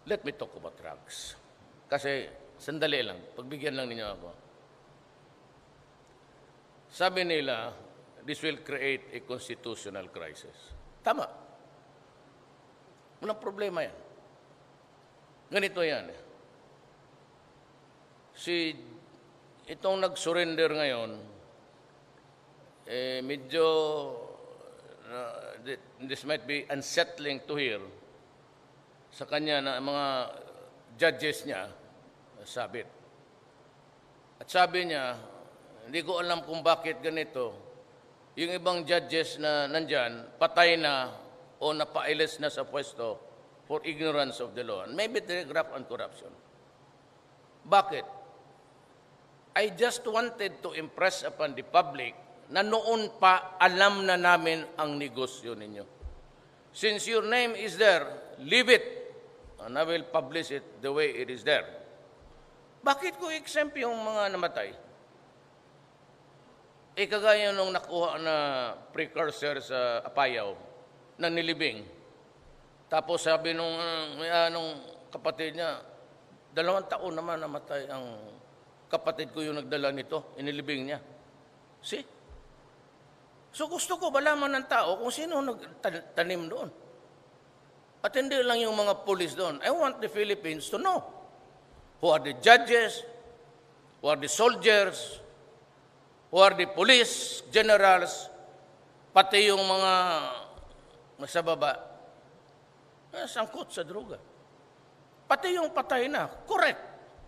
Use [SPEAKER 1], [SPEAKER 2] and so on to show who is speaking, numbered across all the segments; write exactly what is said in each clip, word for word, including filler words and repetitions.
[SPEAKER 1] let me talk about drugs. Kasi, sandali lang, pagbigyan lang ninyo ako. Sabi nila, this will create a constitutional crisis. Tama. Walang problema yan. Ganito yan. Si, itong nag-surrender ngayon, eh, medyo, uh, this might be unsettling to hear sa kanya na mga judges niya, sabit. At sabi niya, hindi ko alam kung bakit ganito. Yung ibang judges na nandyan, patay na o napailis na sa pwesto for ignorance of the law. And maybe the graft and corruption. Bakit? I just wanted to impress upon the public na noon pa alam na namin ang negosyo ninyo. Since your name is there, leave it. And I will publish it the way it is there. Bakit ko exempt yung mga namatay? Eh, kagaya nung nakuha na precursor sa Apayaw na nilibing. Tapos sabi nung, uh, nung kapatid niya, dalawang taon naman namatay ang kapatid ko yung nagdala nito, inilibing niya. See? So gusto ko malaman ng tao kung sino nagtanim doon. At hindi lang yung mga police doon. I want the Philippines to know who are the judges, who are the soldiers, who are the police generals, pati yung mga nasa baba, eh, sangkot sa droga. Pati yung patay na, correct.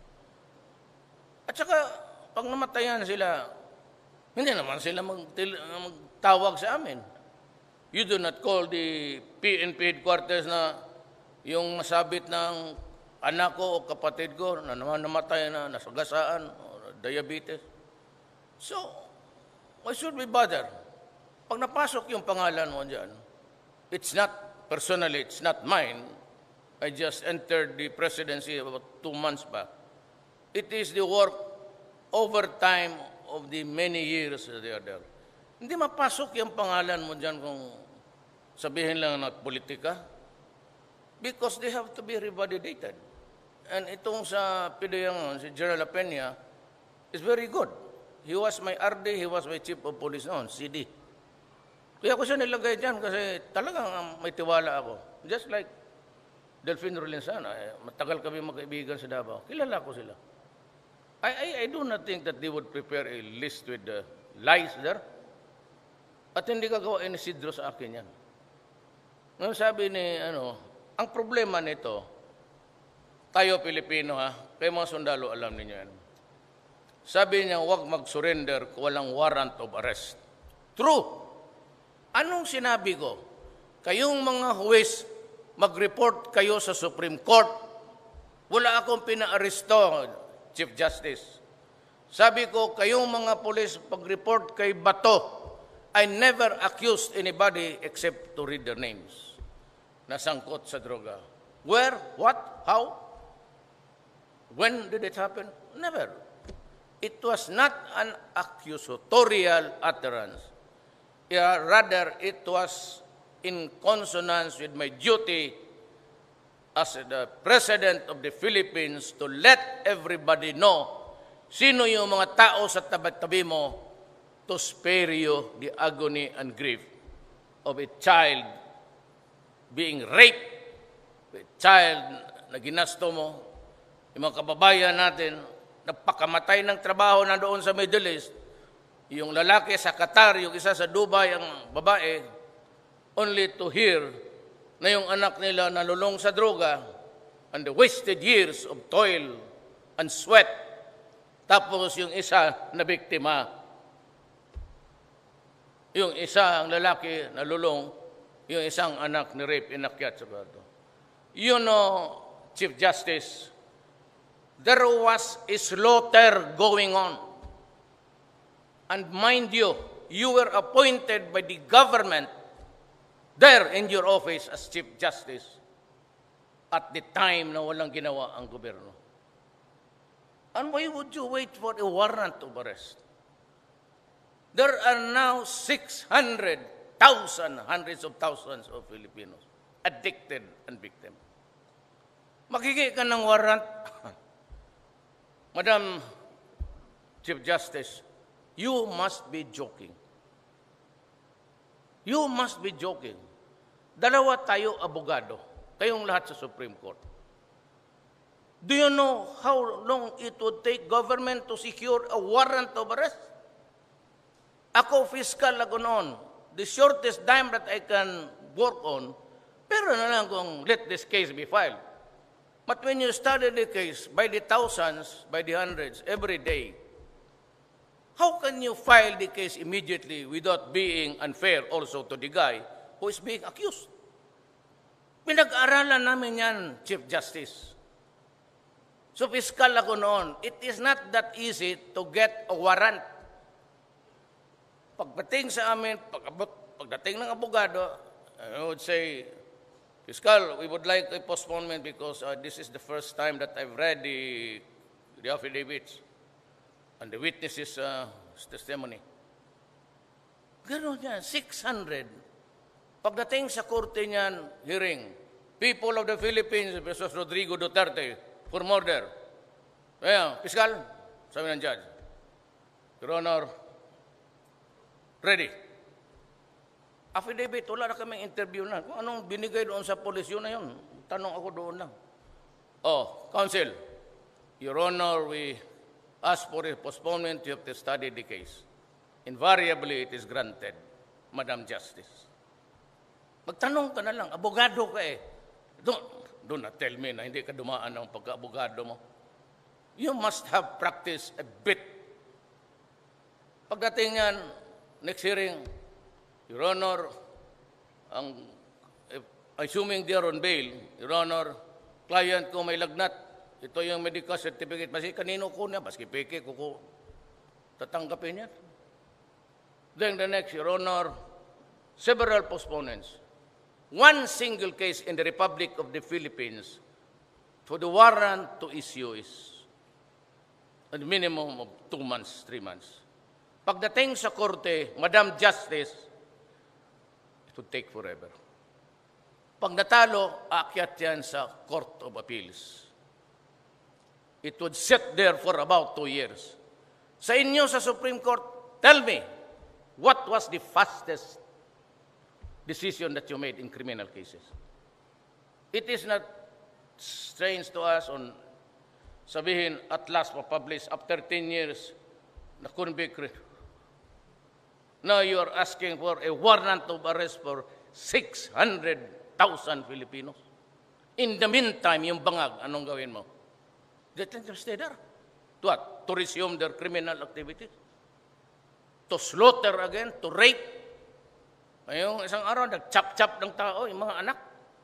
[SPEAKER 1] At saka, pag namatayan sila, hindi naman sila magtawag sa amin. You do not call the P N P headquarters na yung masabit ng anak ko o kapatid ko na naman namatay na, nasagasaan, o diabetes. So, why should we bother? Pag napasok yung pangalan mo dyan, it's not, personally, it's not mine. I just entered the presidency about two months back. It is the work over time of the many years that they are there. Hindi mapasok yung pangalan mo dyan kung sabihin lang na politika because they have to be revalidated. And itong sa P D Yang, si General Peña, is very good. He was my R D, he was my chief of police noon, C D. Kaya ko siya nilagay dyan kasi talagang may tiwala ako. Just like Delfin Rolensana, eh, matagal kami magkaibigan sa Davao. Kilala ko sila. I, I, I do not think that they would prepare a list with the lies there. At hindi gagawa ni Isidro sa akin yan. Ngayon sabi ni, ano, ang problema nito, tayo Pilipino ha, kayo mga sundalo alam ninyo yan. Sabi niya, huwag mag-surrender kung walang warrant of arrest. True. Anong sinabi ko? Kayong mga huwes, mag-report kayo sa Supreme Court. Wala akong pina-aresto, Chief Justice. Sabi ko, kayong mga pulis, pag-report kay Bato, I never accused anybody except to read their names. Nasangkot sa droga. Where? What? How? When did it happen? Never. It was not an accusatorial utterance. Yeah, rather, it was in consonance with my duty as the President of the Philippines to let everybody know sino yung mga tao sa tabi-tabi mo to spare you the agony and grief of a child being raped, a child na ginasto mo, yung mga kababayan natin, napakamatay ng trabaho na doon sa Middle East, yung lalaki sa Qatar, yung isa sa Dubai, ang babae, only to hear na yung anak nila nalulong sa droga and the wasted years of toil and sweat. Tapos yung isa na biktima, yung isa ang lalaki nalulong, yung isang anak ni rape, inakyat sa bato. You know, Chief Justice, there was a slaughter going on. And mind you, you were appointed by the government there in your office as Chief Justice at the time na walang ginawa ang gobyerno. And why would you wait for a warrant of arrest? There are now six hundred thousand, hundreds of thousands of Filipinos addicted and victims. Makiki ka ng warrant. Madam Chief Justice, you must be joking. You must be joking. Dalawa tayo abogado, kayong lahat sa Supreme Court. Do you know how long it would take government to secure a warrant of arrest? Ako, fiscal ako noon. The shortest time that I can work on, pero na lang kung let this case be filed. But when you study the case by the thousands, by the hundreds, every day, how can you file the case immediately without being unfair also to the guy who is being accused? Pinag-aralan namin yan, Chief Justice. So, fiscal ako noon. It is not that easy to get a warrant. Pagdating sa amin, pag, pagdating ng abogado, I would say, Fiscal, we would like a postponement because uh, this is the first time that I've read the, the affidavits and the witnesses' uh, testimony. Gano'n yan, six hundred. Pagdating sa korte niyan, hearing, people of the Philippines versus Rodrigo Duterte for murder. Ayan, Fiscal, sabi ng judge, Your Honor, ready. Affidavit, wala na kaming interview na. Kung anong binigay doon sa polis, yun na yun. Tanong ako doon lang. Oh, counsel, Your Honor, we ask for a postponement. You have to study the case. Invariably, it is granted, Madam Justice. Magtanong ka na lang, abogado ka eh. Don't, do not tell me na hindi ka dumaan ng pagka-abogado mo. You must have practiced a bit. Pagdating yan, next hearing, Your Honor, ang, assuming they are on bail, Your Honor, client ko may lagnat, ito yung medical certificate, basi kanino ko niya, baski peke ko ko, tatanggapin niya. Then the next, Your Honor, several postponements. One single case in the Republic of the Philippines for the warrant to issue is a minimum of two months, three months. Pagdating sa korte, Madam Justice, it would take forever. Pag natalo, aakyat yan sa Court of Appeals. It would sit there for about two years. Sa inyo sa Supreme Court, tell me, what was the fastest decision that you made in criminal cases? It is not strange to us on sabihin at last ma-publish after ten years na convict. Now you are asking for a warrant of arrest for six hundred thousand Filipinos. In the meantime, yung bangag, anong gawin mo? Let them stay there. To what? To resume their criminal activities? To slaughter again? To rape? Ngayong isang araw, nag-chop-chop ng tao, yung mga anak.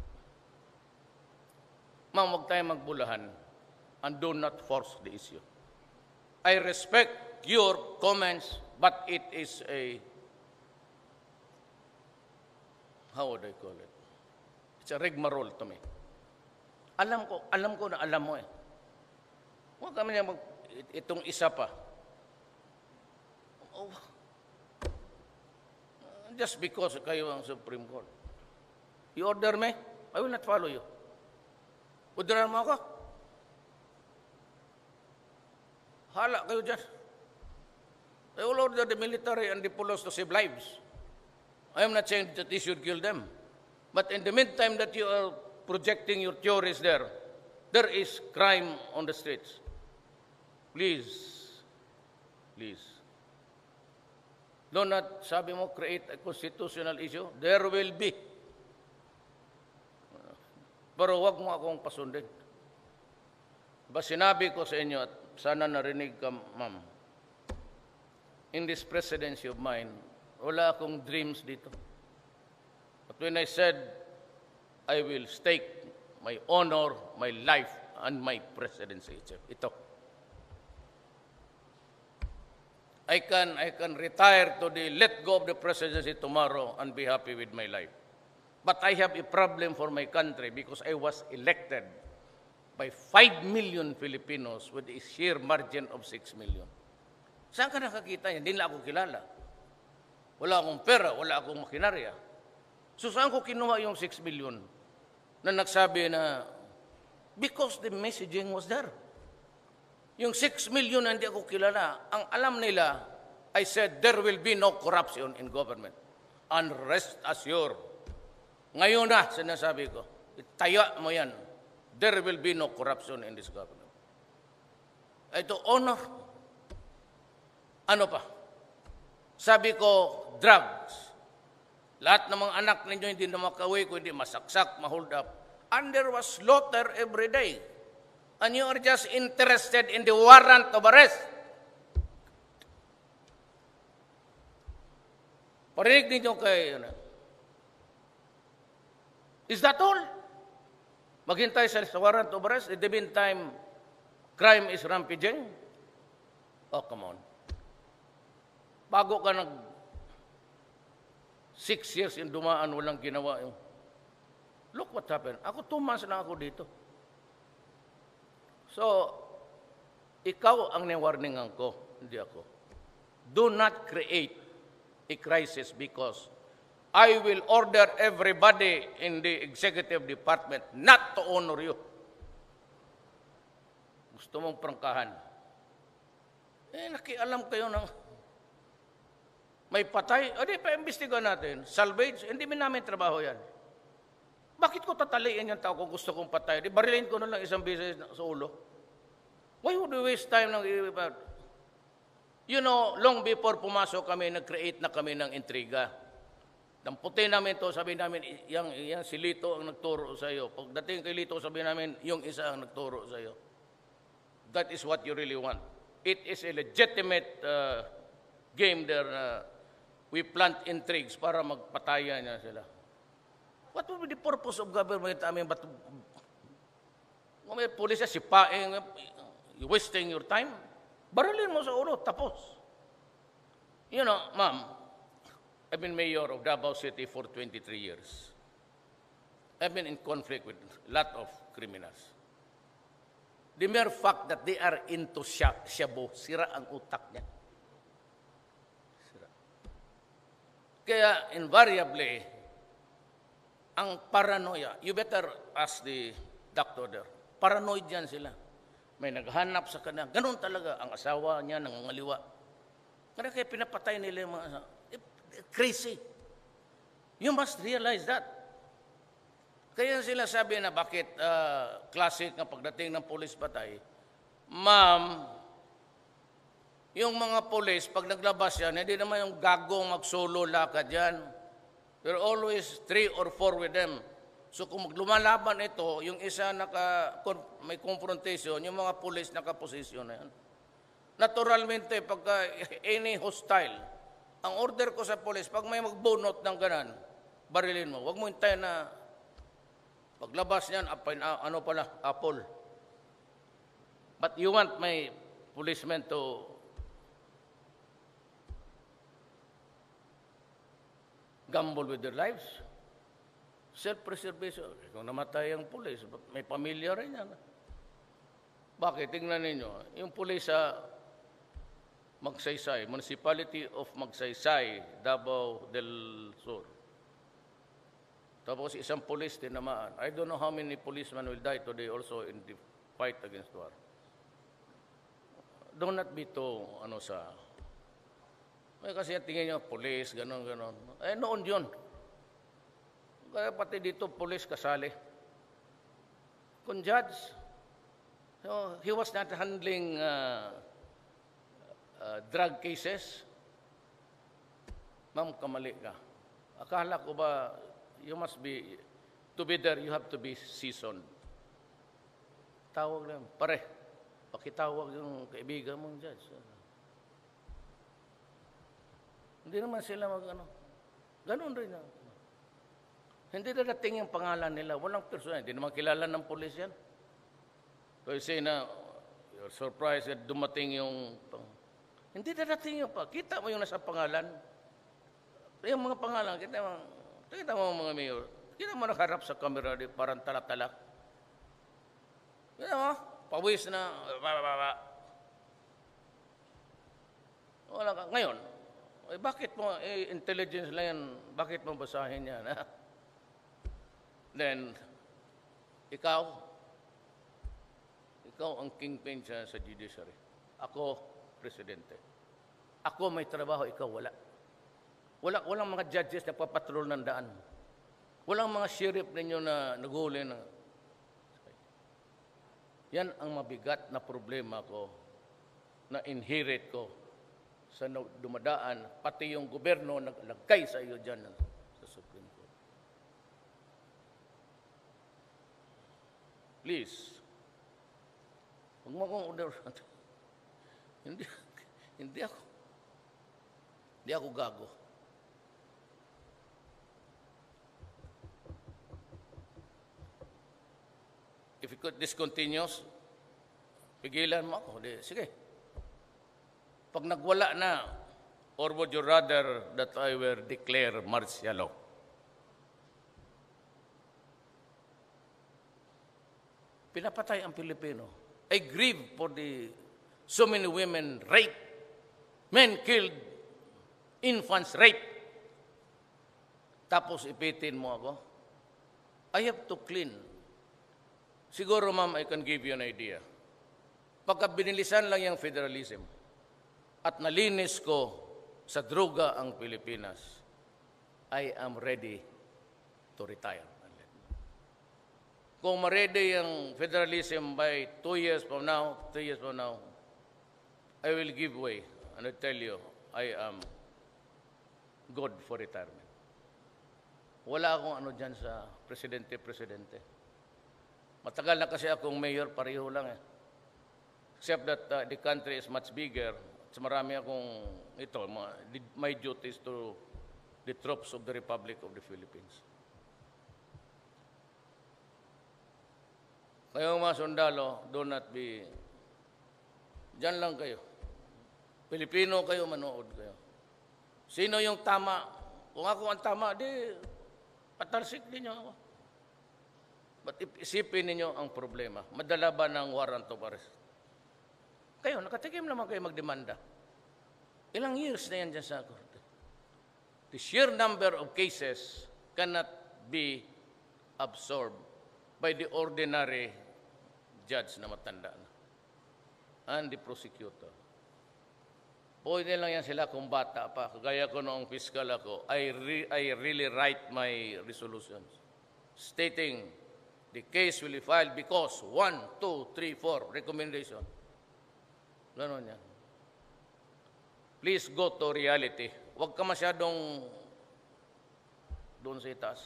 [SPEAKER 1] Ma'am, huwag tayo magbulahan and do not force the issue. I respect your comments, but it is a, how would I call it? It's a rigmarole to me. Alam ko, alam ko na alam mo eh. Huwag kami niya mag, itong isa pa. Oh, just because kayo ang Supreme Court. You order me, I will not follow you. Orderan mo ako. Hala kayo dyan. I will order the military and the police to save lives. I am not saying that they should kill them. But in the meantime that you are projecting your theories there, there is crime on the streets. Please, please. Do not, sabi mo, create a constitutional issue. There will be. Pero huwag mo akong pasundin. Ba sinabi ko sa inyo, at sana narinig ka, ma'am, in this presidency of mine, wala akong dreams dito. But when I said, I will stake my honor, my life, and my presidency, ito. I can, I can retire to the let go of the presidency tomorrow and be happy with my life. But I have a problem for my country because I was elected by five million Filipinos with a sheer margin of six million. Saan ka nakakita niya? Hindi na ako kilala. Wala akong pera, wala akong makinarya. So saan ko kinuha yung six million na nagsabi na Because the messaging was there. Yung six million na hindi ako kilala, ang alam nila, I said, there will be no corruption in government. And rest assured. Ngayon na, sinasabi ko, itaya mo yan. There will be no corruption in this government. Ito, honor. Ano pa? Sabi ko, drugs. Lahat ng mga anak ninyo hindi na makauwi, kundi masaksak, mahold up. And there was slaughter every day. And you are just interested in the warrant of arrest. Parinig ninyo kay, ano, is that all? Maghintay sa warrant of arrest. In the meantime, crime is rampaging. Oh, come on. Bago ka nag six years in dumaan, walang ginawa yung. Look what happened. Ako two months na ako dito. So, ikaw ang niwarningan ko, hindi ako. Do not create a crisis because I will order everybody in the executive department not to honor you. Gusto mong prangkahan. Eh, nakialam kayo ng may patay. O di, pa-imbestiga natin. Salvage, hindi min namin trabaho yan. Bakit ko tataliin yung tao kung gusto kong patay? Di, barilin ko na lang isang beses sa ulo. Why would we waste time ng... You know, long before pumasok kami, nag-create na kami ng intriga. Damputin namin to, sabi namin, yung, yung si Lito ang nagturo sa iyo. Pagdating kay Lito, sabi namin, yung isa ang nagturo sa iyo. That is what you really want. It is a legitimate uh, game there na we plant intrigues para magpataya niya sila. What would be the purpose of government? I mean, but kung may pulis siya, sipaing, you wasting your time, barilin mo sa ulo, tapos. You know, ma'am, I've been mayor of Davao City for twenty-three years. I've been in conflict with a lot of criminals. The mere fact that they are into shabu, sira ang utak niya. Sira. Kaya invariably, ang paranoia, you better ask the doctor there, paranoid yan sila. May naghanap sa kanya. Ganun talaga ang asawa niya, nangangaliwa. Kaya kaya pinapatay nila yung mga asawa. Crazy. You must realize that. Kaya sila sabi na bakit uh, classic na pagdating ng pulis patay, ma'am, yung mga pulis, pag naglabas yan, hindi naman yung gagong mag-solo lakad yan. There are always three or four with them. So kung maglumalaban ito, yung isa naka, may confrontation, yung mga pulis nakaposisyon na yan. Naturalmente, pagka any hostile, ang order ko sa pulis, pag may magbunot ng ganan, barilin mo. Huwag mo hintayin na paglabas niyan, apay, ano pala, apple. But you want my policemen to gamble with their lives? Self-preservation. Kung namatay ang pulis, may pamilya rin yan. Bakit? Tingnan ninyo. Yung pulis sa Magsaysay, Municipality of Magsaysay, Davao del Sur. Tapos isang pulis tinamaan. I don't know how many policemen will die today also in the fight against war. Do not be too, ano sa... May kasi tingin nyo, pulis, gano'n, gano'n. Eh, noon yun. Kaya pati dito, pulis kasali. Kung judge, so he was not handling uh, uh, drug cases. Ma'am, kamali ka. Akala ko ba, you must be, to be there, you have to be seasoned. Tawag lang, pare, pakitawag yung kaibigan mong judge. Hindi naman sila mag, ano, ganun rin. Ano. Hindi dadating yung pangalan nila. Walang personal. Hindi naman kilala ng pulis yan. So you say na, you're surprised that dumating yung... Hindi dadating yung pa. Kita mo yung nasa pangalan. Yung mga pangalan, kita mo, kita mo mga mayor. Kita mo nakaharap sa camera, di, parang talatalak. Kita mo, pawis na, bababa. Wala ka. Ngayon, eh, bakit mo, eh, intelligence lang yan, bakit mo basahin yan, ha? Then, ikaw, Ikaw ang kingpin sa, sa judiciary. Ako, presidente. Ako may trabaho, ikaw wala. Wala walang mga judges na papatrol ng daan. Walang mga sheriff ninyo na naghuli na. Yan ang mabigat na problema ko na inherit ko sa dumadaan, pati yung gobyerno naglagay sa iyo dyan sa Supreme Court. Please, huwag mo akong order. hindi, hindi ako, hindi ako gago. If this continues, pigilan mo ako. Di, sige. Pag nagwala na, or would you rather that I will declare martial law? Pinapatay ang Pilipino. I grieve for the so many women raped, men killed, infants raped. Tapos ipitin mo ako. I have to clean. Siguro, ma'am, I can give you an idea. Pagka binilisan lang yung federalism at nalinis ko sa droga ang Pilipinas, I am ready to retire. Kung ma-ready yung federalism by two years from now, three years from now, I will give way and I tell you, I am good for retirement. Wala akong ano dyan sa presidente-presidente. Matagal na kasi akong mayor, pareho lang eh. Except that uh, the country is much bigger. At marami akong, ito, my, my duties to the troops of the Republic of the Philippines. Kayo mga sundalo, do not be, dyan lang kayo. Pilipino kayo, manood kayo. Sino yung tama? Kung ako ang tama, di, patalsik din nyo ako. But isipin ninyo ang problema. Madala ba ng warrant of arrest? Kayo, nakatikim naman kayo magdemanda. Ilang years na yan dyan sa korte. The sheer number of cases cannot be absorbed by the ordinary judge na matanda na. And the prosecutor. Pwede lang yan sila kung bata pa. Kagaya ko noong fiscal ako, I, re I really write my resolutions stating the case will be filed because one, two, three, four, recommendation. Ganon yan. Please go to reality. Huwag ka masyadong doon sa itaas.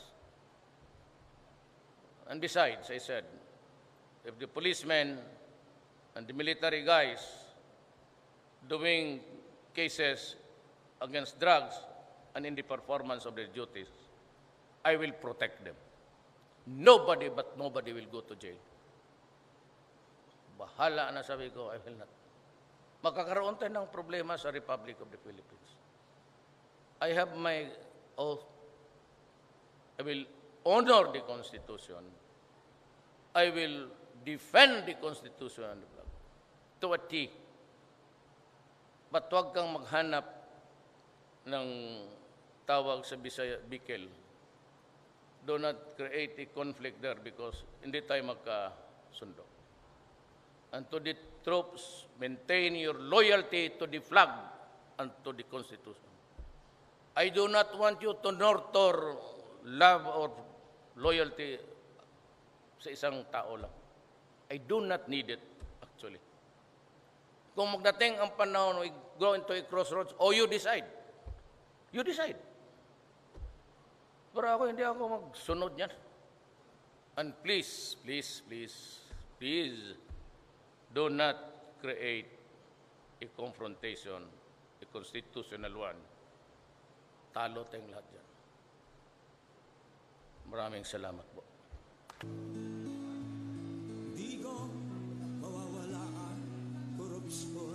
[SPEAKER 1] And besides, I said, if the policemen and the military guys doing cases against drugs and in the performance of their duties, I will protect them. Nobody but nobody will go to jail. Bahala na sabi ko, I will not. Magkakaroon tayo ng problema sa Republic of the Philippines. I have my oath. I will honor the Constitution. I will defend the Constitution to a T. But huwag kang maghanap ng tawag sa Bisaya, Bikel. Do not create a conflict there because hindi tayo magkasundo. And to the troops, maintain your loyalty to the flag and to the Constitution. I do not want you to nurture love or loyalty sa isang tao lang. I do not need it, actually. Kung magdating ang panahon, we go into a crossroads, or you decide. You decide. Pero ako, hindi ako magsunod niyan. And please, please, please, please, do not create a confrontation, a constitutional one. Talo tayong lahat dyan. Maraming salamat po. Di ko mawawala ang korupsyon.